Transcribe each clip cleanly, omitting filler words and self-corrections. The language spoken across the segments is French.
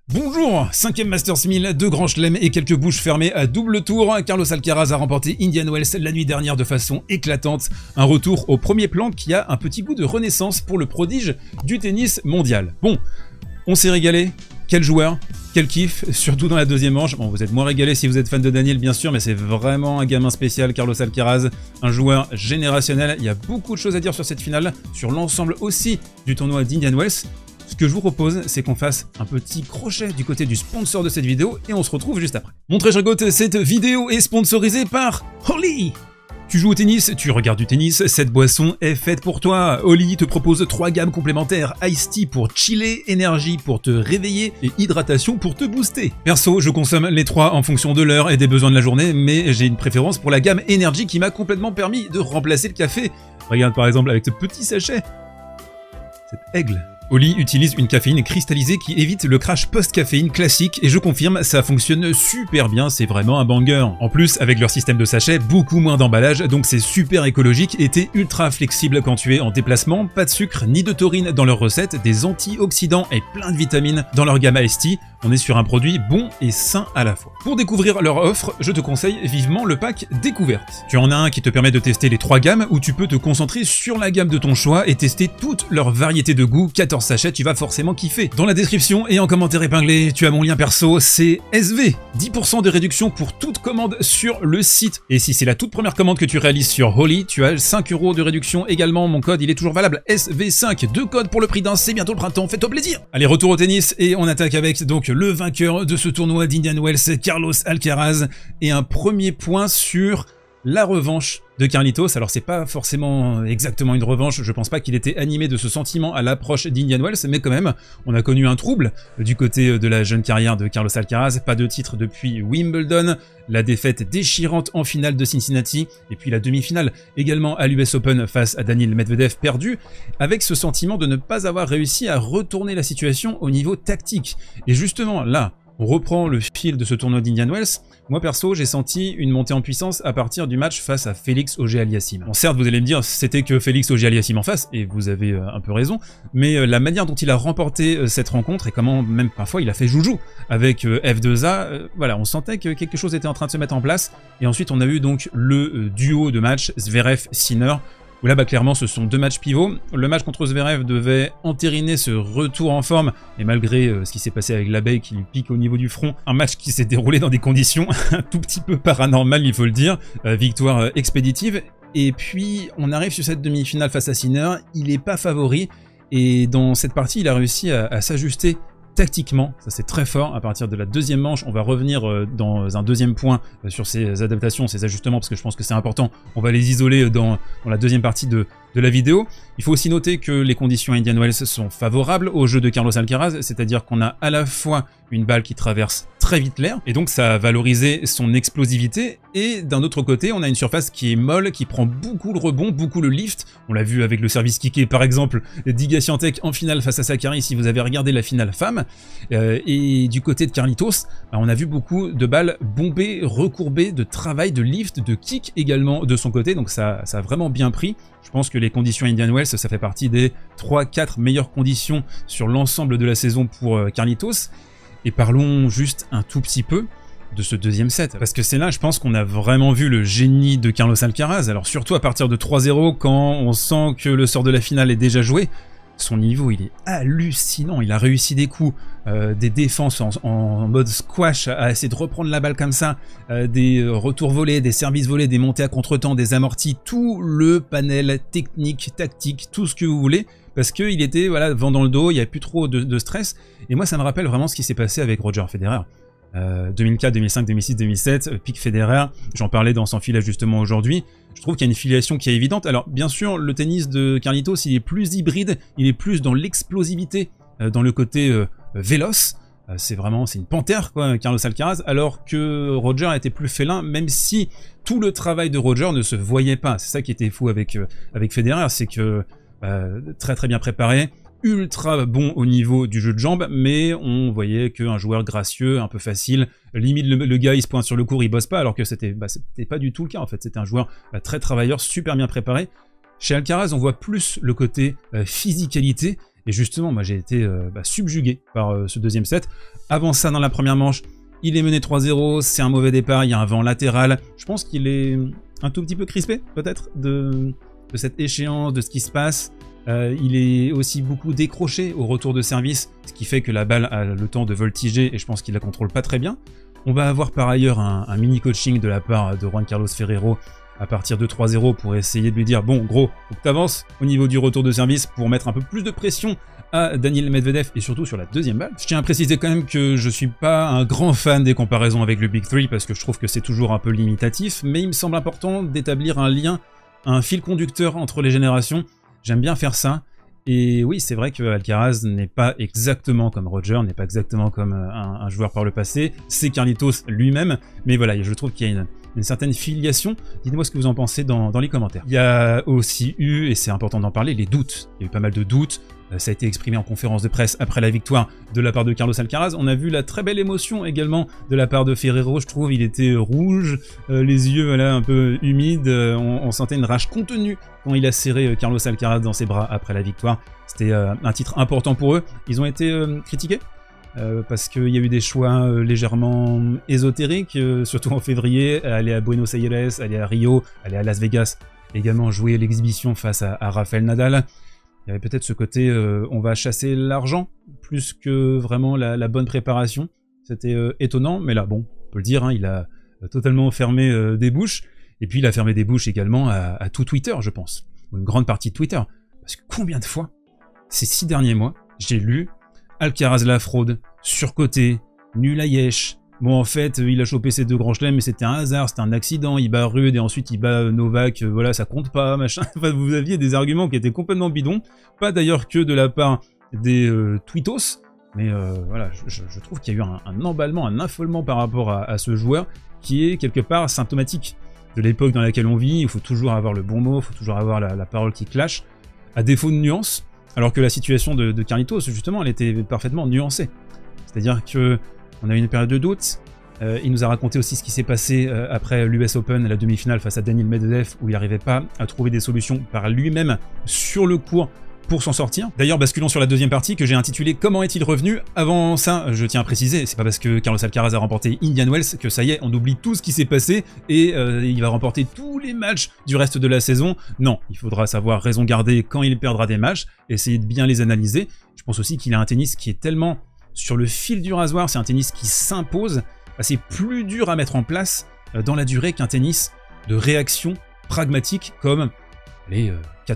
Bonjour, 5ème Masters 1000, 2 grands chelems et quelques bouches fermées à double tour. Carlos Alcaraz a remporté Indian Wells la nuit dernière de façon éclatante. Un retour au premier plan qui a un petit goût de renaissance pour le prodige du tennis mondial. Bon, on s'est régalé. Quel joueur, quel kiff, surtout dans la deuxième manche. Bon, vous êtes moins régalé si vous êtes fan de Daniel, bien sûr, mais c'est vraiment un gamin spécial, Carlos Alcaraz, un joueur générationnel. Il y a beaucoup de choses à dire sur cette finale, sur l'ensemble aussi du tournoi d'Indian Wells. Ce que je vous propose, c'est qu'on fasse un petit crochet du côté du sponsor de cette vidéo et on se retrouve juste après. Mon très cher Goth, cette vidéo est sponsorisée par Holly. Tu joues au tennis, tu regardes du tennis, cette boisson est faite pour toi. Holly te propose 3 gammes complémentaires, Ice Tea pour chiller, énergie pour te réveiller et hydratation pour te booster. Perso, je consomme les 3 en fonction de l'heure et des besoins de la journée, mais j'ai une préférence pour la gamme Energy qui m'a complètement permis de remplacer le café. Regarde par exemple avec ce petit sachet, cet aigle. Holly utilise une caféine cristallisée qui évite le crash post-caféine classique et je confirme, ça fonctionne super bien, c'est vraiment un banger. En plus, avec leur système de sachet, beaucoup moins d'emballage, donc c'est super écologique et t'es ultra flexible quand tu es en déplacement, pas de sucre ni de taurine dans leurs recettes, des antioxydants et plein de vitamines dans leur gamme Ice Tea. On est sur un produit bon et sain à la fois. Pour découvrir leur offre, je te conseille vivement le pack découverte. Tu en as un qui te permet de tester les 3 gammes où tu peux te concentrer sur la gamme de ton choix et tester toute leur variété de goûts. 14 sachets, tu vas forcément kiffer. Dans la description et en commentaire épinglé, tu as mon lien perso, c'est SV. 10% de réduction pour toute commande sur le site. Et si c'est la toute première commande que tu réalises sur Holly, tu as 5 € de réduction également. Mon code, il est toujours valable, SV5. 2 codes pour le prix d'un, c'est bientôt le printemps, fais-toi plaisir. Allez, retour au tennis et on attaque avec donc le vainqueur de ce tournoi d'Indian Wells, Carlos Alcaraz, et un premier point sur la revanche de Carlitos. Alors c'est pas forcément exactement une revanche, je pense pas qu'il était animé de ce sentiment à l'approche d'Indian Wells, mais quand même, on a connu un trouble du côté de la jeune carrière de Carlos Alcaraz, pas de titre depuis Wimbledon, la défaite déchirante en finale de Cincinnati, et puis la demi-finale également à l'US Open face à Daniil Medvedev perdu, avec ce sentiment de ne pas avoir réussi à retourner la situation au niveau tactique. Et justement là, on reprend le fil de ce tournoi d'Indian Wells. Moi perso, j'ai senti une montée en puissance à partir du match face à Félix Auger-Aliassime. Bon, certes, vous allez me dire, c'était que Félix Auger-Aliassime en face, et vous avez un peu raison, mais la manière dont il a remporté cette rencontre, et comment même parfois il a fait joujou avec F2A, voilà, on sentait que quelque chose était en train de se mettre en place, et ensuite on a eu donc le duo de match Zverev-Sinner, où là, bah, clairement, ce sont 2 matchs pivots. Le match contre Zverev devait entériner ce retour en forme, et malgré ce qui s'est passé avec l'abeille qui lui pique au niveau du front, un match qui s'est déroulé dans des conditions un tout petit peu paranormales, il faut le dire. Victoire expéditive. Et puis, on arrive sur cette demi-finale face à Sinner. Il n'est pas favori, et dans cette partie, il a réussi à s'ajuster tactiquement, ça c'est très fort. À partir de la deuxième manche, on va revenir dans un deuxième point sur ces adaptations, ces ajustements, parce que je pense que c'est important. On va les isoler dans la deuxième partie de la vidéo. Il faut aussi noter que les conditions à Indian Wells sont favorables au jeu de Carlos Alcaraz, c'est-à-dire qu'on a à la fois une balle qui traverse très vite l'air, et donc ça a valorisé son explosivité, et d'un autre côté, on a une surface qui est molle, qui prend beaucoup le rebond, beaucoup le lift. On l'a vu avec le service kické, par exemple, d'Iga Świątek en finale face à Sakkari, si vous avez regardé la finale femme. Et du côté de Carlitos, on a vu beaucoup de balles bombées, recourbées, de travail, de lift, de kick également de son côté, donc ça a vraiment bien pris. Je pense que les conditions Indian Wells, ça fait partie des 3-4 meilleures conditions sur l'ensemble de la saison pour Carlitos. Et parlons juste un tout petit peu de ce deuxième set, parce que c'est là, je pense qu'on a vraiment vu le génie de Carlos Alcaraz. Alors surtout à partir de 3-0, quand on sent que le sort de la finale est déjà joué, son niveau il est hallucinant, il a réussi des coups, des défenses en mode squash, à essayer de reprendre la balle comme ça, des retours volés, des services volés, des montées à contre-temps, des amortis, tout le panel technique, tactique, tout ce que vous voulez, parce qu'il était voilà, vent dans le dos, il n'y avait plus trop de stress, et moi ça me rappelle vraiment ce qui s'est passé avec Roger Federer. 2004, 2005, 2006, 2007, pic Federer, j'en parlais dans Sans Filage justement aujourd'hui. Je trouve qu'il y a une filiation qui est évidente. Alors bien sûr, le tennis de Carlitos, il est plus hybride, il est plus dans l'explosivité, dans le côté véloce. C'est une panthère quoi, Carlos Alcaraz, alors que Roger était plus félin, même si tout le travail de Roger ne se voyait pas. C'est ça qui était fou avec Federer, c'est que très très bien préparé, ultra bon au niveau du jeu de jambes, mais on voyait qu'un joueur gracieux, un peu facile, limite le gars il se pointe sur le court, il bosse pas, alors que c'était pas du tout le cas en fait, c'était un joueur très travailleur, super bien préparé. Chez Alcaraz on voit plus le côté physicalité, Et justement, moi j'ai été subjugué par ce deuxième set. Avant ça, dans la première manche, il est mené 3-0, c'est un mauvais départ, il y a un vent latéral. Je pense qu'il est un tout petit peu crispé, peut-être, de cette échéance, de ce qui se passe. Il est aussi beaucoup décroché au retour de service, ce qui fait que la balle a le temps de voltiger et je pense qu'il la contrôle pas très bien. On va avoir par ailleurs un mini coaching de la part de Juan Carlos Ferrero à partir de 3-0 pour essayer de lui dire bon gros, faut que tu avances au niveau du retour de service pour mettre un peu plus de pression à Daniil Medvedev et surtout sur la deuxième balle. Je tiens à préciser quand même que je suis pas un grand fan des comparaisons avec le Big 3 parce que je trouve que c'est toujours un peu limitatif, mais il me semble important d'établir un lien, un fil conducteur entre les générations. J'aime bien faire ça. Et oui, c'est vrai que Alcaraz n'est pas exactement comme Roger, n'est pas exactement comme un joueur par le passé. C'est Carlitos lui-même. Mais voilà, je trouve qu'il y a une certaine filiation. Dites-moi ce que vous en pensez dans les commentaires. Il y a aussi eu, et c'est important d'en parler, les doutes. Il y a eu pas mal de doutes. Ça a été exprimé en conférence de presse après la victoire de la part de Carlos Alcaraz. On a vu la très belle émotion également de la part de Ferrero, je trouve. Il était rouge, les yeux voilà, un peu humides. On sentait une rage contenue quand il a serré Carlos Alcaraz dans ses bras après la victoire. C'était un titre important pour eux. Ils ont été critiqués parce qu'il y a eu des choix légèrement ésotériques, surtout en février. Aller à Buenos Aires, aller à Rio, aller à Las Vegas, également jouer l'exhibition face à Rafael Nadal. Il y avait peut-être ce côté on va chasser l'argent plus que vraiment la bonne préparation. C'était étonnant, mais là, bon, on peut le dire, hein, il a totalement fermé des bouches. Et puis il a fermé des bouches également à tout Twitter, je pense. Ou une grande partie de Twitter. Parce que combien de fois, ces 6 derniers mois, j'ai lu Alcaraz la fraude, surcoté, nul à Yesh. Bon, en fait, il a chopé ses 2 grands chelems, mais c'était un hasard, c'était un accident. Il bat Rude et ensuite il bat Novak. Voilà, ça compte pas, machin. Enfin, vous aviez des arguments qui étaient complètement bidons. Pas d'ailleurs que de la part des tweetos. Mais voilà, je trouve qu'il y a eu un emballement, un affolement par rapport à ce joueur qui est quelque part symptomatique de l'époque dans laquelle on vit. Il faut toujours avoir le bon mot, il faut toujours avoir la parole qui clash, à défaut de nuance. Alors que la situation de Carlitos, justement, elle était parfaitement nuancée. C'est-à-dire que on a eu une période de doute. Il nous a raconté aussi ce qui s'est passé après l'US Open, la demi-finale face à Daniil Medvedev, où il n'arrivait pas à trouver des solutions par lui-même sur le court pour s'en sortir. D'ailleurs, basculons sur la deuxième partie que j'ai intitulée « Comment est-il revenu ?» Avant ça, je tiens à préciser, c'est pas parce que Carlos Alcaraz a remporté Indian Wells que ça y est, on oublie tout ce qui s'est passé et il va remporter tous les matchs du reste de la saison. Non, il faudra savoir raison garder quand il perdra des matchs, essayer de bien les analyser. Je pense aussi qu'il a un tennis qui est tellement sur le fil du rasoir, c'est un tennis qui s'impose. C'est plus dur à mettre en place dans la durée qu'un tennis de réaction pragmatique comme les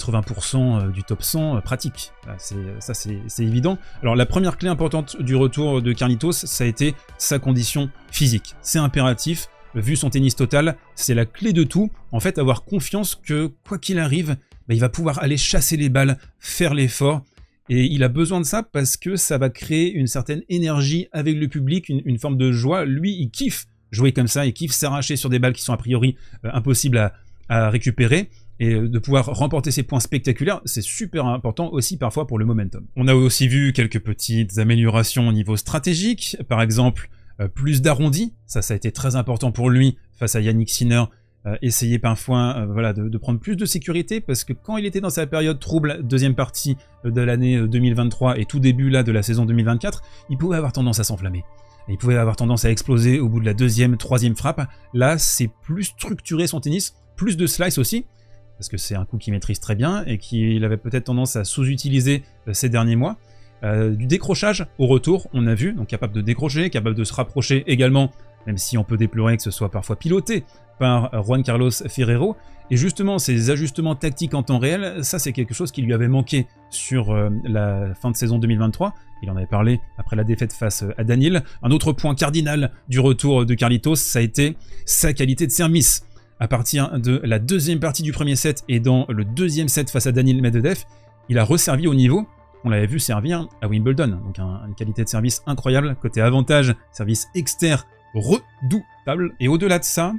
80% du top 100 pratiques. Ça c'est évident. Alors la première clé importante du retour de Carlitos, ça a été sa condition physique. C'est impératif, vu son tennis total, c'est la clé de tout. En fait, avoir confiance que quoi qu'il arrive, il va pouvoir aller chasser les balles, faire l'effort. Et il a besoin de ça parce que ça va créer une certaine énergie avec le public, une forme de joie. Lui, il kiffe jouer comme ça, il kiffe s'arracher sur des balles qui sont a priori impossibles à récupérer. Et de pouvoir remporter ces points spectaculaires, c'est super important aussi parfois pour le momentum. On a aussi vu quelques petites améliorations au niveau stratégique, par exemple plus d'arrondis, ça a été très important pour lui face à Yannick Sinner, essayer parfois voilà, de prendre plus de sécurité, parce que quand il était dans sa période trouble, deuxième partie de l'année 2023 et tout début là de la saison 2024, il pouvait avoir tendance à s'enflammer. Il pouvait avoir tendance à exploser au bout de la deuxième, troisième frappe. Là, c'est plus structuré son tennis, plus de slice aussi, parce que c'est un coup qu'il maîtrise très bien et qu'il avait peut-être tendance à sous-utiliser ces derniers mois. Du décrochage au retour, on a vu, donc capable de décrocher, capable de se rapprocher également, même si on peut déplorer que ce soit parfois piloté par Juan Carlos Ferrero. Et justement, ces ajustements tactiques en temps réel, ça c'est quelque chose qui lui avait manqué sur la fin de saison 2023. Il en avait parlé après la défaite face à Daniil. Un autre point cardinal du retour de Carlitos, ça a été sa qualité de service. À partir de la deuxième partie du premier set et dans le deuxième set face à Daniil Medvedev, il a resservi au niveau. On l'avait vu servir à Wimbledon, donc une qualité de service incroyable. Côté avantage, service externe redoutable. Et au-delà de ça,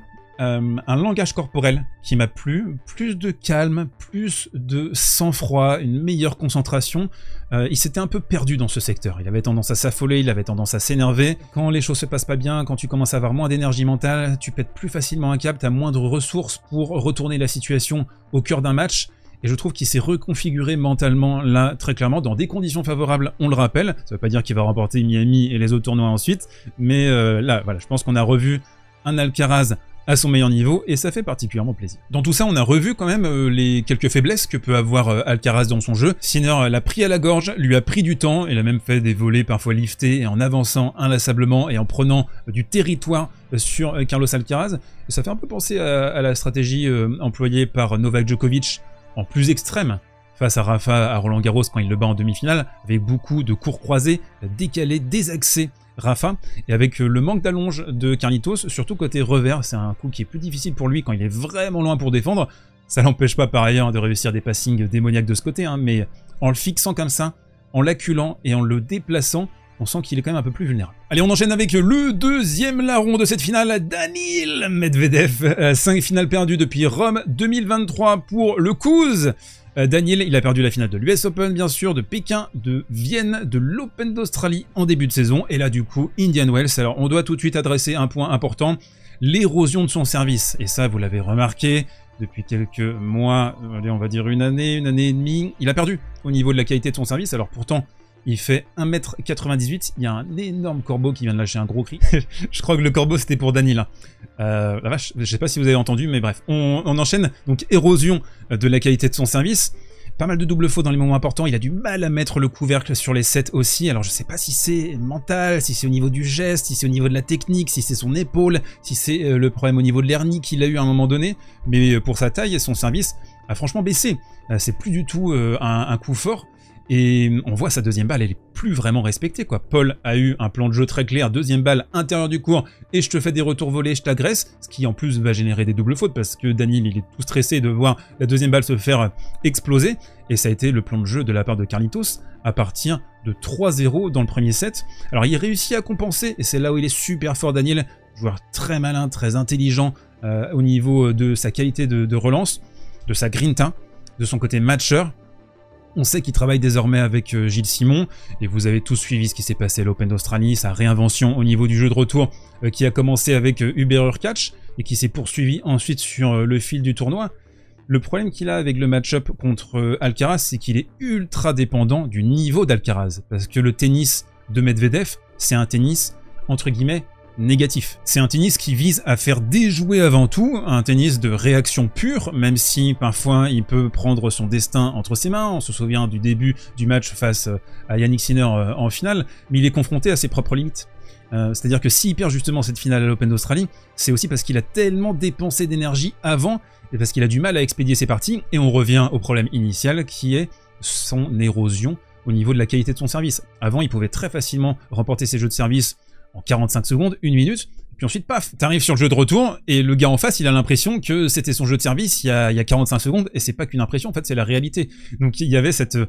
un langage corporel qui m'a plu, plus de calme, plus de sang-froid, une meilleure concentration. Il s'était un peu perdu dans ce secteur, il avait tendance à s'affoler, il avait tendance à s'énerver. Quand les choses se passent pas bien, quand tu commences à avoir moins d'énergie mentale, tu pètes plus facilement un câble, tu as moins de ressources pour retourner la situation au cœur d'un match. et je trouve qu'il s'est reconfiguré mentalement là très clairement dans des conditions favorables, on le rappelle. Ça veut pas dire qu'il va remporter Miami et les autres tournois ensuite, mais là voilà, je pense qu'on a revu un Alcaraz à son meilleur niveau, et ça fait particulièrement plaisir. Dans tout ça, on a revu quand même les quelques faiblesses que peut avoir Alcaraz dans son jeu. Sinner l'a pris à la gorge, lui a pris du temps, il a même fait des volets parfois liftés, et en avançant inlassablement, et en prenant du territoire sur Carlos Alcaraz. Et ça fait un peu penser à la stratégie employée par Novak Djokovic, en plus extrême, face à Rafa à Roland Garros quand il le bat en demi-finale, avec beaucoup de cours croisés, décalés, désaxés, Rafa, et avec le manque d'allonge de Carlitos, surtout côté revers, c'est un coup qui est plus difficile pour lui quand il est vraiment loin pour défendre. Ça l'empêche pas par ailleurs de réussir des passings démoniaques de ce côté, hein, mais en le fixant comme ça, en l'acculant et en le déplaçant, on sent qu'il est quand même un peu plus vulnérable. Allez, on enchaîne avec le deuxième larron de cette finale, Daniil Medvedev. 5 finales perdues depuis Rome 2023 pour le Couze. Daniil, il a perdu la finale de l'US Open, bien sûr, de Pékin, de Vienne, de l'Open d'Australie en début de saison, et là, du coup, Indian Wells. Alors, on doit tout de suite adresser un point important, l'érosion de son service. Et ça, vous l'avez remarqué, depuis quelques mois, allez, on va dire une année et demie, il a perdu au niveau de la qualité de son service. Alors, pourtant, il fait 1m98, il y a un énorme corbeau qui vient de lâcher un gros cri. Je crois que le corbeau c'était pour Daniil. La vache, je sais pas si vous avez entendu, mais bref. On enchaîne, donc érosion de la qualité de son service. Pas mal de double fautes dans les moments importants, il a du mal à mettre le couvercle sur les sets aussi. Alors je sais pas si c'est mental, si c'est au niveau du geste, si c'est au niveau de la technique, si c'est son épaule, si c'est le problème au niveau de l'hernie qu'il a eu à un moment donné. Mais pour sa taille, son service a franchement baissé. C'est plus du tout un coup fort. Et on voit sa deuxième balle, elle est plus vraiment respectée, quoi. Paul a eu un plan de jeu très clair, deuxième balle, intérieur du court, et je te fais des retours volés, je t'agresse, ce qui en plus va générer des doubles fautes, parce que Daniil, il est tout stressé de voir la deuxième balle se faire exploser, et ça a été le plan de jeu de la part de Carlitos, à partir de 3-0 dans le premier set. Alors il réussit à compenser, et c'est là où il est super fort, Daniil, joueur très malin, très intelligent, au niveau de sa qualité de relance, de sa grinta, de son côté matcheur. On sait qu'il travaille désormais avec Gilles Simon, et vous avez tous suivi ce qui s'est passé à l'Open d'Australie, sa réinvention au niveau du jeu de retour qui a commencé avec Hubert Hurkacz et qui s'est poursuivi ensuite sur le fil du tournoi. Le problème qu'il a avec le match-up contre Alcaraz, c'est qu'il est ultra dépendant du niveau d'Alcaraz, parce que le tennis de Medvedev, c'est un tennis, entre guillemets, négatif. C'est un tennis qui vise à faire déjouer avant tout, un tennis de réaction pure, même si parfois il peut prendre son destin entre ses mains. On se souvient du début du match face à Yannick Sinner en finale, mais il est confronté à ses propres limites. C'est-à-dire que s'il perd justement cette finale à l'Open d'Australie, c'est aussi parce qu'il a tellement dépensé d'énergie avant, et parce qu'il a du mal à expédier ses parties, et on revient au problème initial qui est son érosion au niveau de la qualité de son service. Avant, il pouvait très facilement remporter ses jeux de service en 45 secondes, 1 minute, puis ensuite, paf, t'arrives sur le jeu de retour, et le gars en face, il a l'impression que c'était son jeu de service il y a 45 secondes, et c'est pas qu'une impression, en fait, c'est la réalité. Donc il y avait cette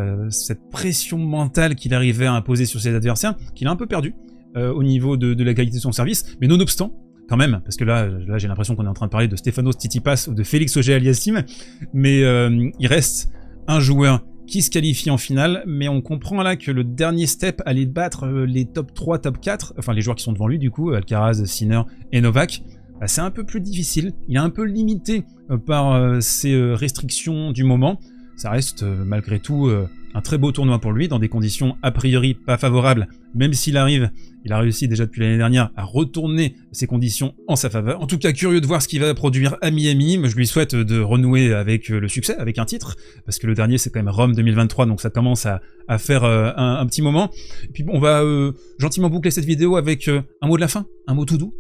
pression mentale qu'il arrivait à imposer sur ses adversaires, qu'il a un peu perdu au niveau de la qualité de son service, mais nonobstant, quand même, parce que là j'ai l'impression qu'on est en train de parler de Stefanos Tsitsipas ou de Félix Auger-Aliassime, mais il reste un joueur qui se qualifie en finale, mais on comprend là que le dernier step allait battre les top 3, top 4, enfin les joueurs qui sont devant lui du coup, Alcaraz, Sinner et Novak, bah, c'est un peu plus difficile, il est un peu limité par ces restrictions du moment. Ça reste malgré tout un très beau tournoi pour lui, dans des conditions a priori pas favorables, même s'il arrive, il a réussi déjà depuis l'année dernière à retourner ces conditions en sa faveur. En tout cas, curieux de voir ce qu'il va produire à Miami. Je lui souhaite de renouer avec le succès, avec un titre, parce que le dernier c'est quand même Rome 2023, donc ça commence à faire un petit moment. Et puis on va gentiment boucler cette vidéo avec un mot de la fin, un mot tout doux.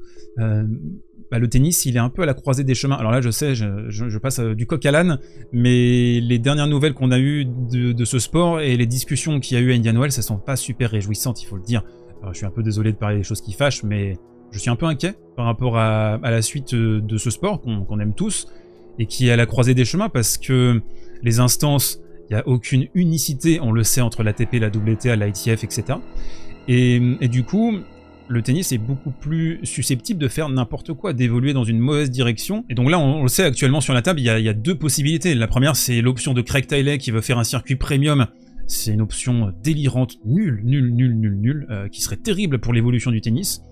Bah, le tennis, il est un peu à la croisée des chemins. Alors là, je sais, je passe du coq à l'âne, mais les dernières nouvelles qu'on a eues de ce sport et les discussions qu'il y a eu à Indian Wells, elles sont pas super réjouissantes, il faut le dire. Alors, je suis un peu désolé de parler des choses qui fâchent, mais je suis un peu inquiet par rapport à la suite de ce sport qu'on aime tous et qui est à la croisée des chemins, parce que les instances, il n'y a aucune unicité, on le sait, entre l'ATP, la WTA, l'ITF, etc. Et du coup, le tennis est beaucoup plus susceptible de faire n'importe quoi, d'évoluer dans une mauvaise direction. Et donc là, on le sait actuellement sur la table, il y a deux possibilités. La première, c'est l'option de Craig Tiley qui veut faire un circuit premium. C'est une option délirante, nulle, qui serait terrible pour l'évolution du tennis.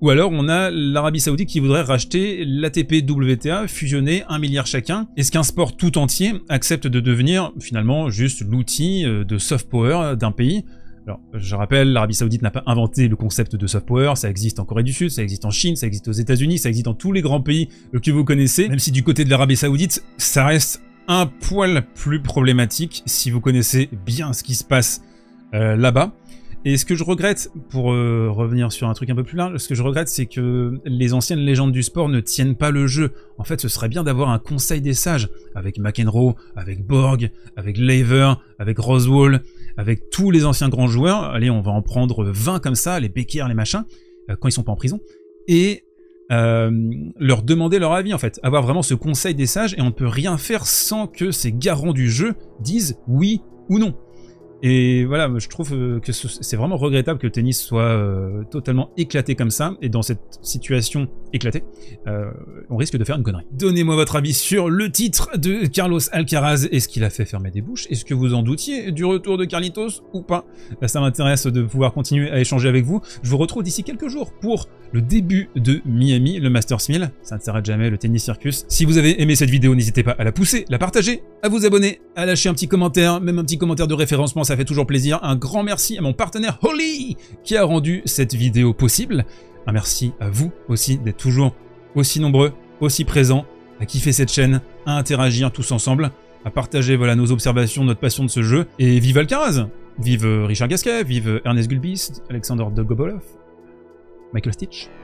Ou alors on a l'Arabie Saoudite qui voudrait racheter l'ATP WTA, fusionner 1 milliard chacun. Est-ce qu'un sport tout entier accepte de devenir finalement juste l'outil de soft power d'un pays? Alors, je rappelle, l'Arabie Saoudite n'a pas inventé le concept de soft power, ça existe en Corée du Sud, ça existe en Chine, ça existe aux États-Unis, ça existe dans tous les grands pays que vous connaissez, même si du côté de l'Arabie Saoudite, ça reste un poil plus problématique si vous connaissez bien ce qui se passe là-bas. Et ce que je regrette, pour revenir sur un truc un peu plus large, ce que je regrette, c'est que les anciennes légendes du sport ne tiennent pas le jeu. En fait, ce serait bien d'avoir un conseil des sages, avec McEnroe, avec Borg, avec Laver, avec Rosewall, avec tous les anciens grands joueurs. Allez, on va en prendre 20 comme ça, les Becker, les machins, quand ils sont pas en prison. Et leur demander leur avis, en fait. Avoir vraiment ce conseil des sages, et on ne peut rien faire sans que ces garants du jeu disent oui ou non. Et voilà, je trouve que c'est vraiment regrettable que le tennis soit totalement éclaté comme ça, et dans cette situation éclatée, on risque de faire une connerie. Donnez-moi votre avis sur le titre de Carlos Alcaraz. Est-ce qu'il a fait fermer des bouches? Est-ce que vous en doutiez du retour de Carlitos ou pas? Ça m'intéresse de pouvoir continuer à échanger avec vous. Je vous retrouve d'ici quelques jours pour le début de Miami, le Masters 1000. Ça ne s'arrête jamais, le tennis circus. Si vous avez aimé cette vidéo, n'hésitez pas à la pousser, la partager, à vous abonner, à lâcher un petit commentaire, même un petit commentaire de référencement, ça fait toujours plaisir. Un grand merci à mon partenaire Holly qui a rendu cette vidéo possible. Un merci à vous aussi d'être toujours aussi nombreux, aussi présents, à kiffer cette chaîne, à interagir tous ensemble, à partager voilà, nos observations, notre passion de ce jeu. Et vive Alcaraz! Vive Richard Gasquet, vive Ernest Gulbis, Alexander Dolgopolov, Michael Stitch.